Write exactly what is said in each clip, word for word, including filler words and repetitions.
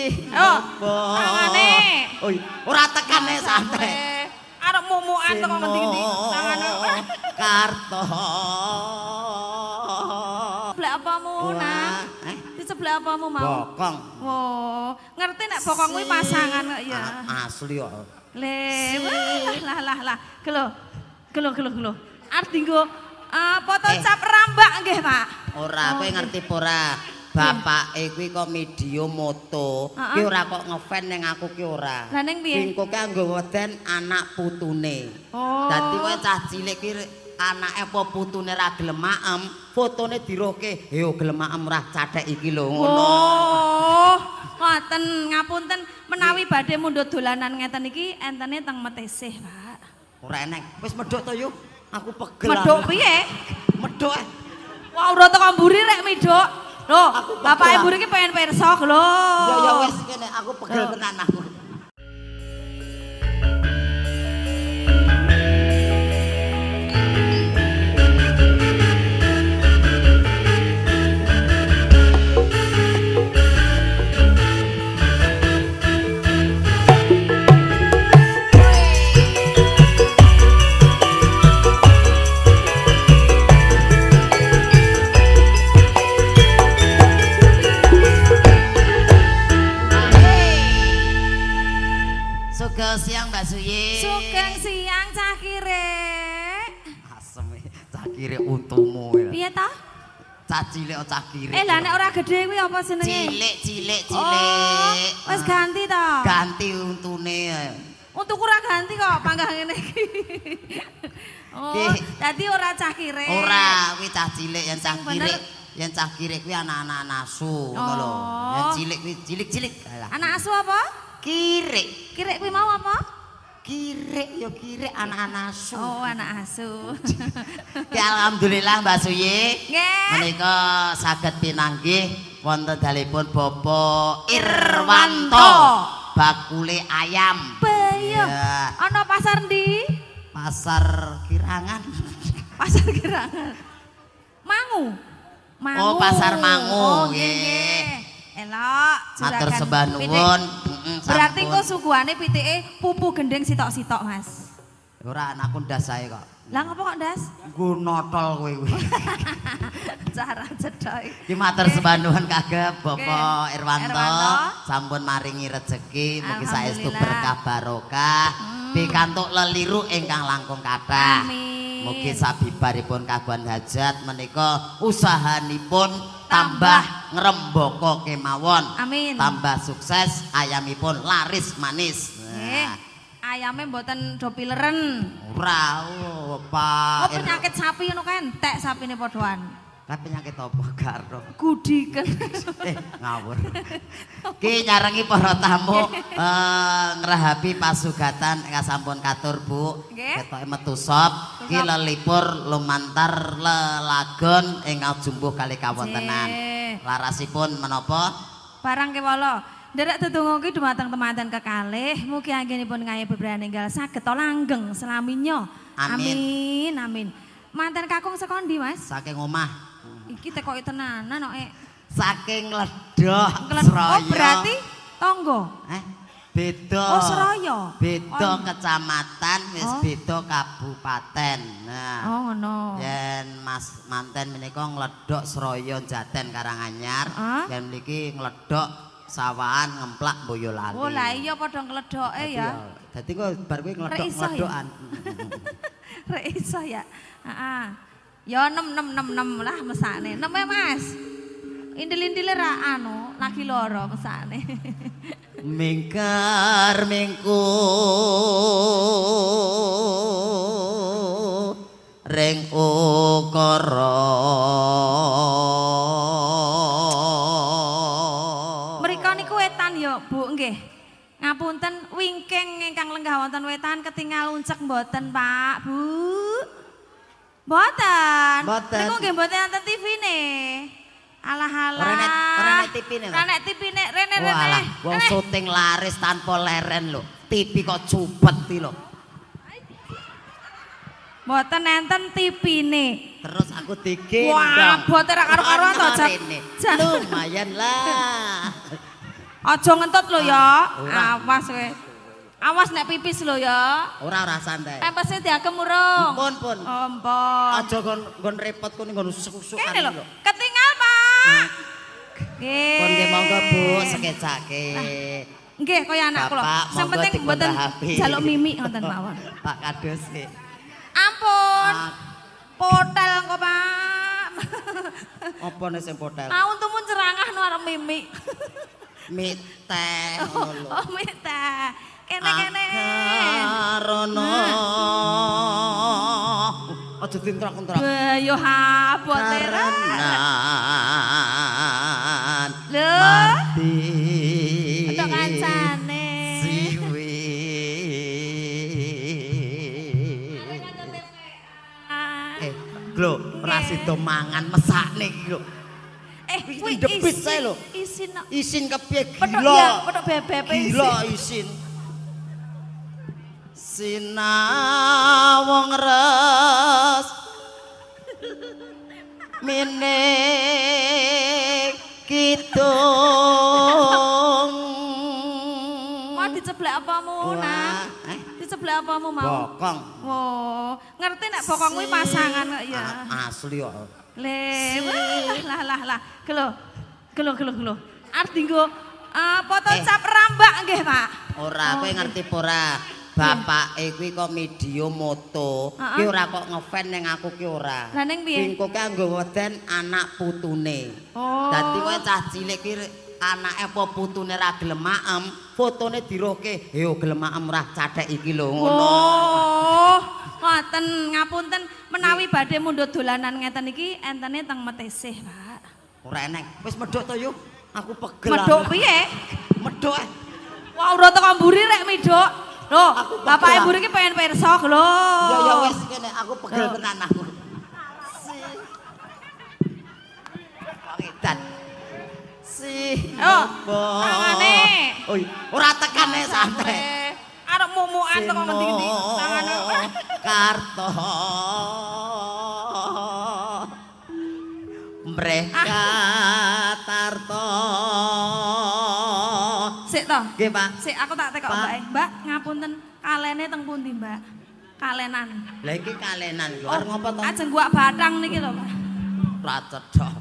Ayo, tangane. Oh, ora tekane santai. Arep mumukan kok ngendi-endi tangane. Karto. Sebelah apamu, Nak? Eh, di sebelah apamu mau? bokong. Oh, ngerti nek bokong kuwi pasangan kok ya. Asli kok. Le, lah lah lah. Gelo. Gelo gelo gelo. Arep dienggo foto cap rambak nggih, Pak? Ora, kowe ngerti apa ora? Bapake kuwi kok media moto. Ki ora kok ngefan ning aku ki ora. Lah ning piye? Engko ki anggo weden anak putune. Oh. Dadi kowe cah cilik ki anake apa putune ra gelem maem, fotone dirohke. Yo gelem maem ora cathek iki lho ngono. Oh, ngoten ngapunten menawi badhe mundhut dolanan ngeten iki entene teng Metesih, Pak. Ora eneng. Wis medhok to yo. Aku pegel. Medhok piye? Medhok. Wah, ora teko mburi rek medhok. Lho, bapake mburi ki pengen pirsa lho. Ya ya wis kene aku pegel tenan aku. Siang Mbak Suyi. Sugeng siang Cah Kirek. Asem Cah Kirek untumu ya. Piye ta? Cah cilik cah Kirek. Eh lah nek ora gedhe kuwi apa jenenge? Cilik cilik cilik. Oh, wis ganti ta? Ganti untune. Untukku ora ganti kok panggah ngene iki. Oh, dadi ora Cah Kirek. Ora, kuwi cah cilik yang Cah Kirek. Yang Cah Kirek kuwi anak-anak nasu ngono lho. Yang cilik kuwi cilik-cilik. Anak asu apa? Kirek. Kirek kuwi mau apa? Kirek ya kirek anak-anak asu. Oh, anak asu. Ya alhamdulillah Mbak Suyi. Nggih. Menika saged pinanggih wonten dalipun Bapak Irwanto. Bakule ayam. Bayo. Ana pasar ndi? Pasar Kirangan. Pasar Kirangan. Mangu. Mangu. Oh, pasar Mangu. Oh, nggih. Elok, matur sembah nuwun. Berarti kok suguhane pitike pupu gendeng sitok-sitok, Mas. Ora anakku ndas ae kok. Lah ngopo kok ndas? Nggo notol kowe kuwi. Cara cedhok. Ki matur sembah nuwun kagem Bapak Irwanto sampun maringi rejeki mugi saestu berkah barokah. Pikantuk leliru ingkang langkung kathah. Amin. Mugi sabibaripun kagungan hajat menika usahanipun tambah ngrembaka kemawon. Amin. Tambah sukses ayamipun laris manis. Nggih. Ayame mboten do pileren. Ora, oh, Pak. Oh, penyakit sapi ngono kan entek sapine padhoan. Lah penyakit apa karo? Gudiken. Eh, ngawur. Ki nyarengi para tamu eh ngrahapi pasugatan ingkang sampun katur, Bu. Ketoke metu sop. Ki lelipur lumantar lelagon ingkang jumbuh kali kawontenan. Larasipun menapa? Barang kewala. Nderek tetunggu ki dumateng temanten kekalih. Mugi anggenipun ngayi bebrayan enggal saged to langgeng selaminyo. Amin. Amin. Manten kakung saka ndi, Mas? Saking omah. Iki tekoki tenanan kok. Saking Ledok Seraya. Oh, berarti tangga. Eh, beda. Oh, Seraya. Beda kecamatan, wis beda kabupaten. Nah. Oh, ngono. Yen Mas manten menika ngledok Seraya Jaten Karanganyar, yen mriki ngledok Sawahan Ngemplak Boyolali. Oh, lah iya padha ngledoke ya. Dadi kok bar kuwi ngledok ngledokan. Rek iso ya. Heeh. Ya enam enam enam enam lah mesane. enam ya, Mas. Indil-indile ra anu, lagi loro mesane. Mingkar mingku ring ukara. Mriko niku wetan ya, Bu, nggih. Ngapunten wingking ingkang lenggah wonten wetan ketingal uncek mboten, Pak, Bu. Mboten. Niku nggih mboten wonten T V-ne. Alah-alah. Renet renet T V-ne. Renet T V-ne, rene-rene. Walah, wong syuting laris tanpa leren lho. T V kok cupet iki lho. Mboten enten T V-ne. Terus aku digendong. Wah, boten ra karo-karoan to, Jat. Lumayan lah. Aja ngentut lho ya. Awas kowe. Awas nek pipis lho ya. Ora ora santai. Pempese diakem urung. Pun pun. Oh, mpun. Aja kon kon repot kon nggon susuk-susukan Kene lho. lho. Ketinggal, Pak. Nggih. Pun nggih monggo Bu sekecake. Nggih kaya anak kula. Sing penting mboten jaluk mimik ngoten mawon. Pak kados nggih. Ampun. Potel kok, Pak. Apa nek sing potel? Mau tumun cerangah no arep mimik. Mik teh ngono lho. Oh, mik teh. Kene-kene. Karono. Aja dintrak-entrak. Wah, yo habot tenan. Lho. Mati. Tok kancane. Siwi. Eh, lho, ora sida mangan mesakne iki lho. Eh, kuwi debit sae lho. Isin. Isin kepiye Petok gila. ya, petok bebek Gila isin. Sinawong res minik kidung. Mau diceblek apamu, Nak? Eh? Diceblek apamu mau? Bokong. Oh, ngerti nek bokong kuwi pasangan kok ya. Asli kok. Le, wah, lah lah lah. Gelo. Gelo gelo gelo. Arep dienggo uh, foto Eh. cap rambak nggih, Pak. Ora, kowe ngerti apa ora? Bapake kuwi kok media moto. Ki ora kok ngefan ning aku ki ora. Lah ning piye? Engko ki anggo weden anak putune. Oh. Dadi kowe cah cilik ki anake apa putune ra gelem maem, fotone dirohke. Yo gelem maem ora cathek iki lho ngono. Oh, ngoten ngapunten menawi badhe mundhut dolanan ngeten iki entene teng Metesih, Pak. Ora eneng. Wis medhok to yo. Aku pegel. Medhok piye? Medhok. eh. Wah, ora teko mburi rek midhok. Loh, Aku bapake pegel. mburi ki pengen pirsa lho. Ya ya wis kene aku pegel tenan aku. Pangedan. Si. Oh, tangane. Oi, ora tekane santai. Arep mumukan teko ngendi-endi tangane. Karto. Mereka Tarto. Sik to. Nggih, Pak. Sik aku tak tekok Pak. Mbak. eh. Mbak, ngapunten kalene teng pundi, Mbak? Kalenan. Lah iki kalenan lho. Arep ngopo to? Ajeng guak batang niki lho, Pak. Ra cedhok.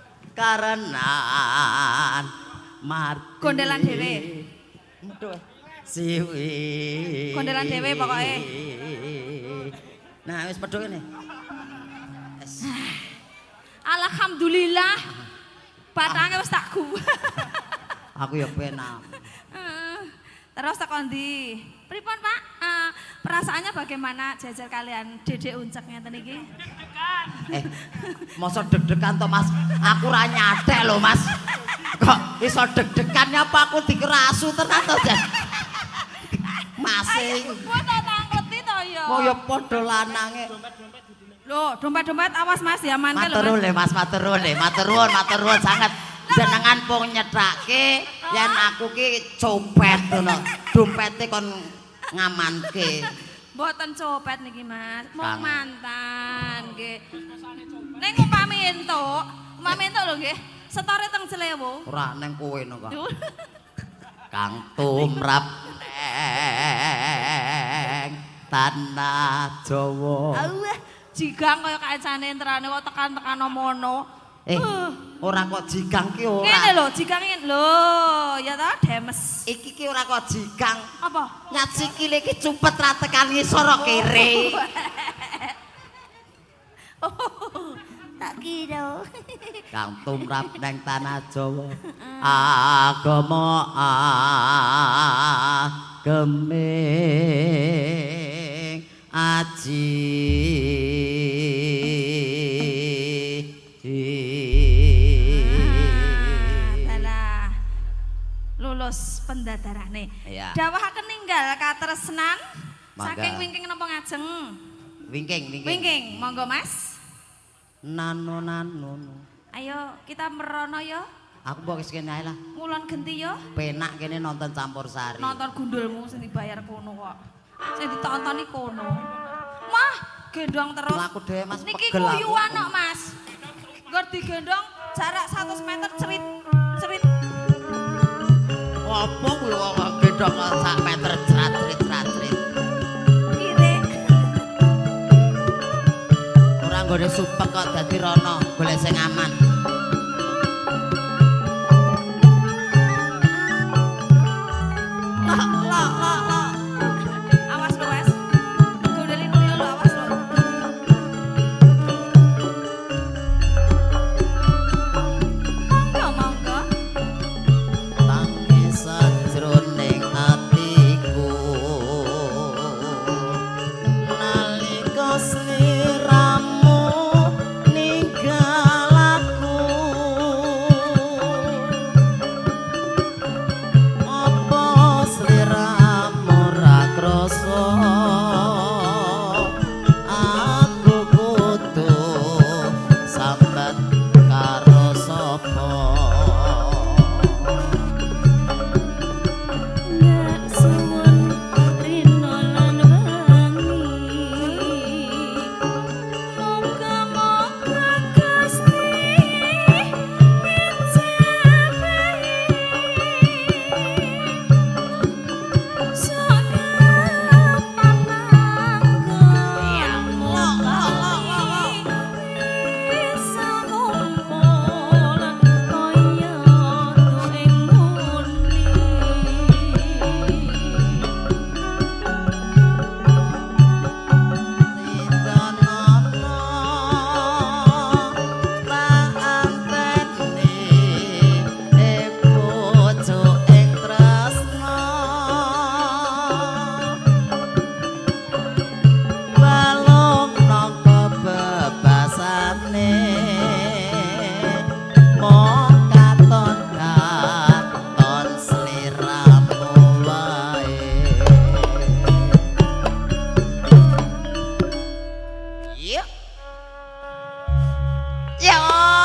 Karenan marti. Gondelan dhewe. Muduh. Siwi. Gondelan dhewe pokoke. Nah, wis pedho kene. Wis. Alhamdulillah. Batange wis tak gu. Aku ya penak. Eh, Terus teko ndi? Pripun, Pak? Eh, perasaannya bagaimana jajar kalian Dede Uncek ngeten iki? Eh, masa deg-degan to, Mas? Aku ra nyatek lho, Mas. Kok iso deg-degannya apa aku dikerasu tenan to, Jan? Masing. Kuwi tak tangkleti to ya. Mau ya padha lanange. Loh, dompet-dompet awas Mas diamanke lho. Matur nuwun, Mas, matur nuwun, matur nuwun, matur nuwun sanget. Jenengan pun nyethake yen aku ki copet ngono. Dompete kon ngamanke. Mboten copet niki Mas, mung Kang. mantan nggih. Ning umpami entuk, umpami entuk lho nggih. Setore teng Celewu. Ora neng kowe no kok. Kang tumrap neng tanah Jawa. Awah, jigang kaya kancane entrane kok tekan-tekan mono. Eh, ora kok jigang ki ora. Ngene lho, jigang ngene lho, ya ta demes. Iki ki ora kok jigang. Apa? Nyat sikile ki cupet ra tekan ngisor kok kere. Tak kira. Kang tumrap neng tanah Jawa. Agama ageming aji. Dalah. Lulus pendadarane. Iya. Dawahaken ninggal katresnan Mangga. saking wingking napa ngajeng? Wingking, wingking. Wingking, monggo Mas. Nano nano. Ayo kita merono yo. Aku mbok wis kene ae lah. Ngulon genti yo. Penak kene nonton campur sari. Nonton gundulmu sing dibayar kono kok. Sing ditontoni kono. Mah, gendong terus. Lah aku dhewe Mas Niki pegel aku. kuyuan kok Mas. Ngger digendong jarak seratus meter cerit cerit. Apa kuwi wong gedhok sak meter jratrit-jratrit. Kire. Ora nggone supek kok dadi rono, golek sing aman. Lo lo lo lo. Awas lo, Wes. Gondelin kuwi lo awas lo. Monggo monggo. Tangis sajroning atiku nalika sliramu ninggal aku apa sliramu ra krasa aku kudu sambat karo sapa. Nek suwun rino lan wangi moga-moga Gusti ngejabahi sakapan anggo bisa ngumpul kaya tuing muni. Yuk. Ya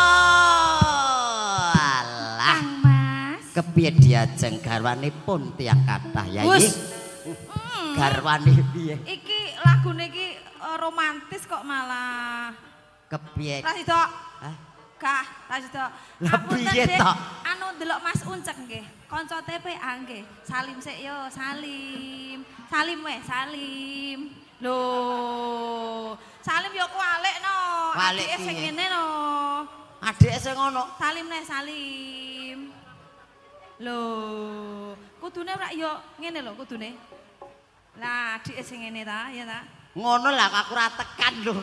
alah. Kang Mas. Kepiye diajeng garwanipun tiyang kathah ya Wus. iki? Garwane piye? Iki lagune iki eh, romantis kok malah. Kepiye? Rasido. Hah? Kah, Rasido. Lah piye tok? Anu delok Mas Uncek nggih. Kanca T P A nggih. Salim sik yo, salim. Salim weh, salim. Loh. Salim yo kualik no. Kualik Adike sing piye? ngene no. Adike sing ngono. Salim neh, salim. Loh, kudune ora yo ngene lho kudune. Lah, adike sing ngene ta, ya ta? Ngono lah aku ora tekan lho.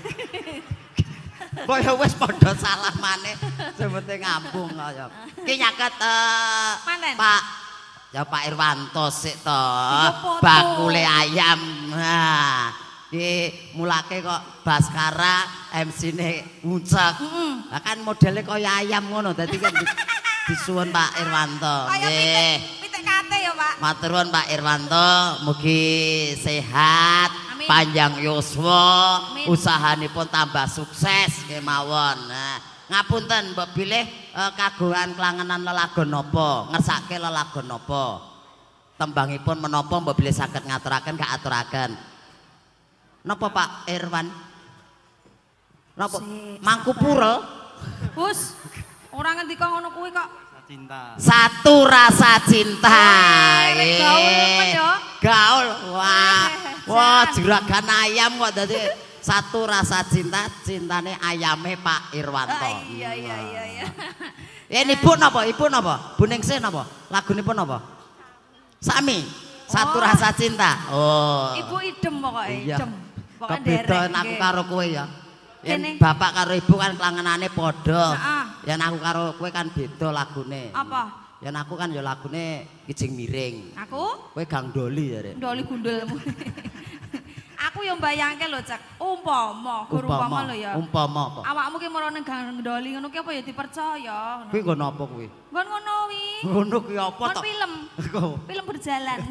Kaya wis padha salamane sebete ngambung kaya. Ki nyaket eh, Manten? Pak ya Pak Irwanto sik to. foto. Bakule ayam. Nah, ki mulake kok Baskara M C-ne Uncek. Heeh. Lah kan modele kaya ayam ngono dadi kan di- disuwun Pak Irwanto. Kaya pitik, Nggih. pitik kate ya, Pak. Matur nuwun Pak Irwanto, mugi sehat, Amin. panjang yuswa, Amin. usahanipun tambah sukses kemawon. Nah, ngapunten mbok bilih eh, kagungan klangenan lelagon napa, ngersake lelagon napa. Tembangipun menapa mbok bilih saged ngaturaken kaaturaken. Napa Pak Irwan? Napa? Sik, Mangkupura? Hus, ora ngendika ngono kuwi kok. Cinta. Satu rasa cinta. Wah, rek gaul apa ya? Gaul. Wah. Eh, Wah, jan. juragan ayam kok dadi satu rasa cinta, cintane ayame Pak Irwanto. Ah, iya iya iya iya. Ya ibu napa? Ibu napa? Bu Ningsih napa? Lagunipun napa? Sami. Satu Oh. rasa cinta. Oh. Ibu idem pokoke, Iya. idem. Pokoke Kebedaan derek, aku nggih. karo kowe ya. Yen Kene. bapak karo ibu kan klangenane padha. Heeh. Yen aku karo kowe kan beda lagune. Apa? Yen aku kan ya lagune Kijing Miring. Aku Kowe Gang Doli ya, Rek. ndoli gundulmu. Aku yang bayangke lho, Cek. Umpama, guru umpama lho ya. Umpama apa? Awakmu ki marang nang gang ndoli ngono ki apa ya dipercaya. Kuwi nggon apa kuwi? Nggon ngono wi. Ngono kuwi apa Nggon to? film. Kok? Film berjalan.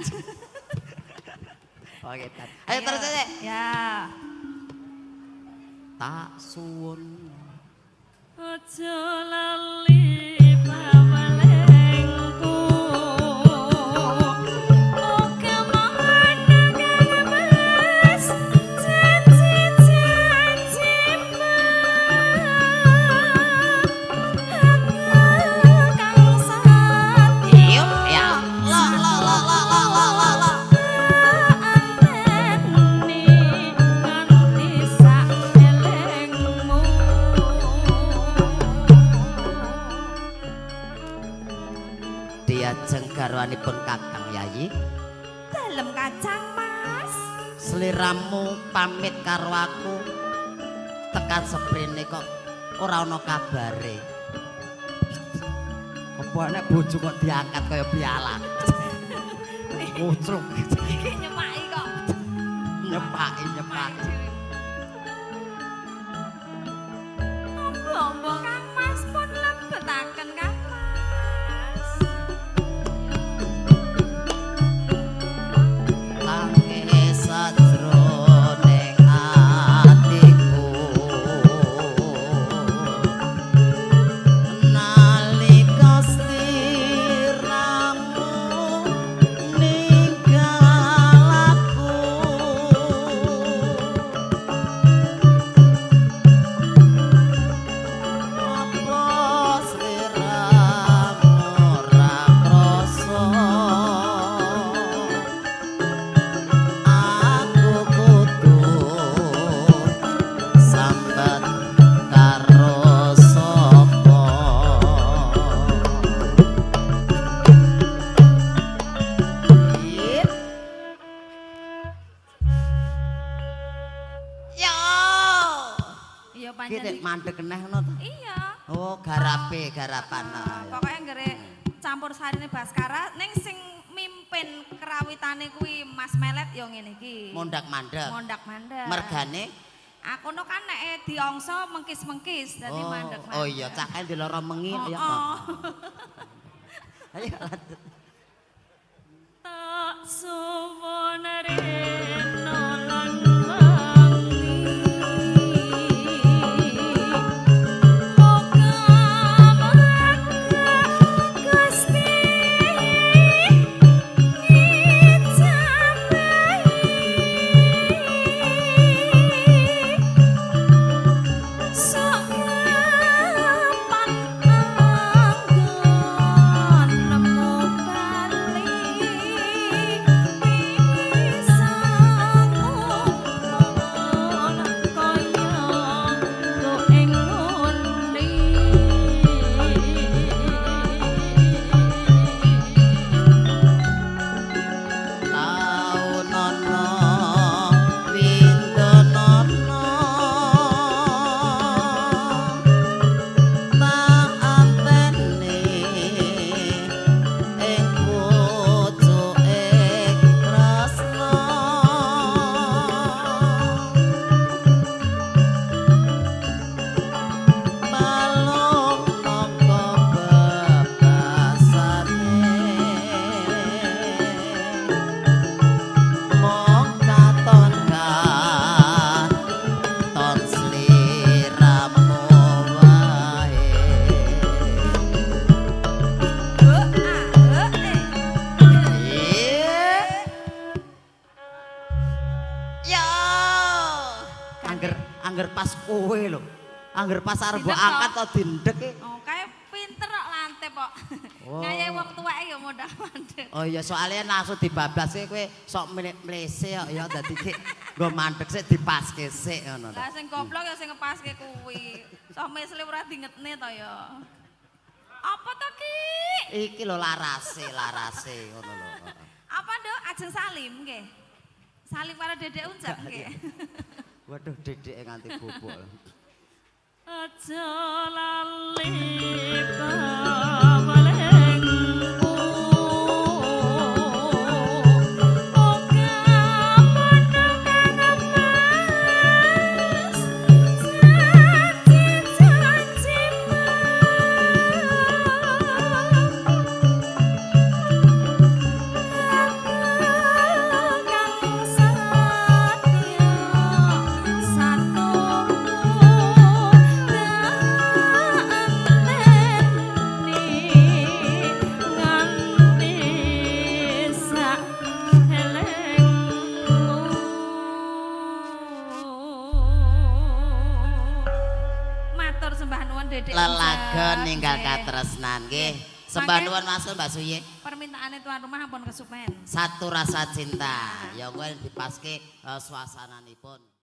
Oke, Tat. Ayo terus aja. Ya. Tak suwun Aja lali pawalengku. Oke mana kang mas janji-janjimu. Kang sati. Yuk, ya. garwanipun Kakang Yayi. Dalem kacang Mas. Sliramu pamit karo aku. Tekan seprene kok ora ana kabare. Apa nek bojo kok diangkat kaya piala. Mucruk. Iki nyepaki kok. Nyepaki, nyepaki. Mbok Kang Mas pun lebetaken Kang Mas. Tangi sajroning atiku nalika sliramu ninggal aku. Apa sliramu ora krasa aku kudu sambat karo sapa. Yo. Iya Ki pancen. nek mandeg keneh ngono to. Iya. Oh, garape garapan. Nah, pokoknya nggere campur sarine Baskara ning sing mimpin kerawitane kuwi Mas Melet ya ngene iki. Mondak-mandeg. Mondak-mandeg. Mergane Aku no kan nek diongso mengkis-mengkis dadi oh, mandek-mandek. oh iya, cakek diloro mengi Oh, ya. oh. Ayo lanjut. Tak suwun rena lan wangi. Moga-moga Gusti ngijabahi. Sok kapan anggon nemu bali bisa ngomong kaya lo ing ngondi. Tau nono winda nono tak anteni ing pucuke tresno. Balung noko bebasane mong katon katon sliramu wae. Ya, angger angger pas kowe lho. Angger pas arep mbok Dindek angkat kok. to dindek e. Oh, kayak pinter kok lantep kok. Oh. Ngayahi wong tuweke ya mondak-mandek. Oh iya soalnya langsung dibablas e kowe sok mlese kok ya dadi ki nggo mandek sik dipaske sik ngono to. Lah sing goblok ya sing ngepaske kuwi. Sok mesle ora dingetne to ya. Apa to Ki? Iki lho larase, larase ngono lho. Apa Nduk ajeng salim nggih? Salim karo Dedek Uncak nggih. Waduh dedeke nganti bobok. Aja lali kabalengku. Oke meneng Mas. Janji-janji Kang Satya satu matur sembah nuwun Dedek. Lelagon ninggal Nggih. katresnan nggih. Sembah nuwun Mas Mbak Suye. Permintaane tuan rumah ampun kesupen. Satu rasa cinta. Ya kowe dipaske uh, suasananipun.